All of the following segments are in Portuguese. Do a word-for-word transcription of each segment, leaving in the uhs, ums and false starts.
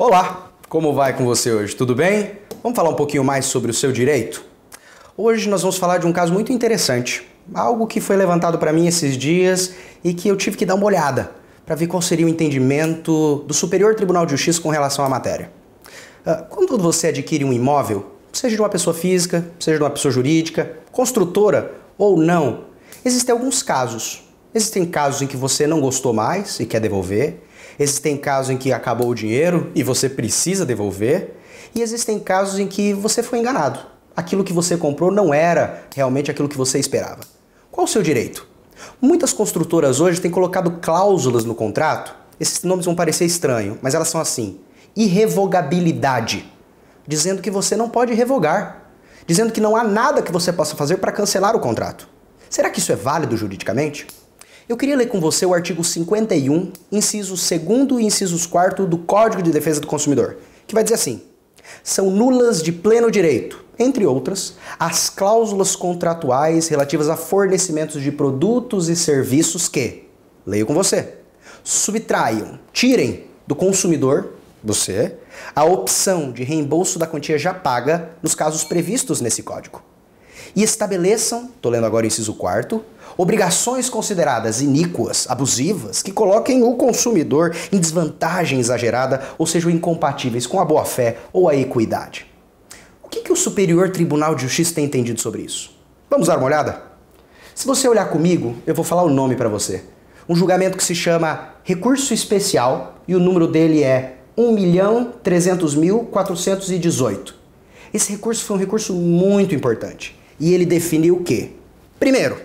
Olá, como vai com você hoje? Tudo bem? Vamos falar um pouquinho mais sobre o seu direito? Hoje nós vamos falar de um caso muito interessante, algo que foi levantado para mim esses dias e que eu tive que dar uma olhada para ver qual seria o entendimento do Superior Tribunal de Justiça com relação à matéria. Quando você adquire um imóvel, seja de uma pessoa física, seja de uma pessoa jurídica, construtora ou não, existem alguns casos. Existem casos em que você não gostou mais e quer devolver, existem casos em que acabou o dinheiro e você precisa devolver, e existem casos em que você foi enganado. Aquilo que você comprou não era realmente aquilo que você esperava. Qual o seu direito? Muitas construtoras hoje têm colocado cláusulas no contrato, esses nomes vão parecer estranhos, mas elas são assim: irrevogabilidade, dizendo que você não pode revogar, dizendo que não há nada que você possa fazer para cancelar o contrato. Será que isso é válido juridicamente? Eu queria ler com você o artigo cinquenta e um, incisos segundo e incisos quarto do Código de Defesa do Consumidor, que vai dizer assim: são nulas de pleno direito, entre outras, as cláusulas contratuais relativas a fornecimentos de produtos e serviços que, leio com você, subtraiam, tirem do consumidor, você, a opção de reembolso da quantia já paga nos casos previstos nesse código. E estabeleçam, estou lendo agora o inciso quarto, obrigações consideradas iníquas, abusivas, que coloquem o consumidor em desvantagem exagerada ou sejam incompatíveis com a boa-fé ou a equidade. O que, que o Superior Tribunal de Justiça tem entendido sobre isso? Vamos dar uma olhada? Se você olhar comigo, eu vou falar o nome para você. Um julgamento que se chama Recurso Especial e o número dele é um milhão trezentos mil quatrocentos e dezoito. Esse recurso foi um recurso muito importante. E ele definiu o quê? Primeiro,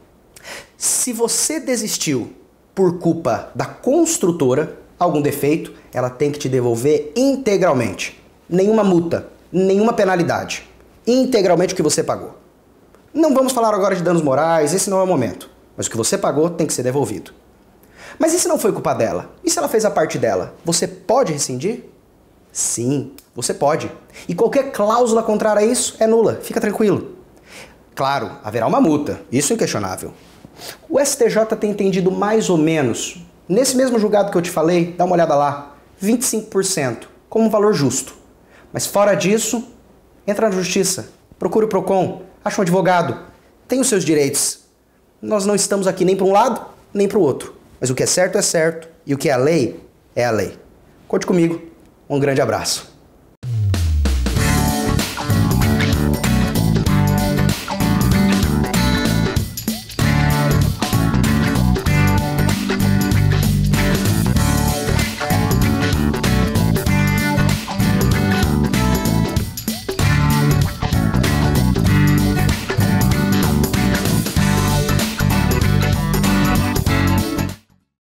se você desistiu por culpa da construtora, algum defeito, ela tem que te devolver integralmente. Nenhuma multa, nenhuma penalidade. Integralmente o que você pagou. Não vamos falar agora de danos morais, esse não é o momento. Mas o que você pagou tem que ser devolvido. Mas e se não foi culpa dela? E se ela fez a parte dela? Você pode rescindir? Sim, você pode. E qualquer cláusula contrária a isso é nula, fica tranquilo. Claro, haverá uma multa, isso é inquestionável. O S T J tem entendido mais ou menos, nesse mesmo julgado que eu te falei, dá uma olhada lá, vinte e cinco por cento, como um valor justo. Mas fora disso, entra na justiça, procure o PROCON, ache um advogado, tem os seus direitos. Nós não estamos aqui nem para um lado, nem para o outro. Mas o que é certo é certo, e o que é a lei, é a lei. Conte comigo, um grande abraço.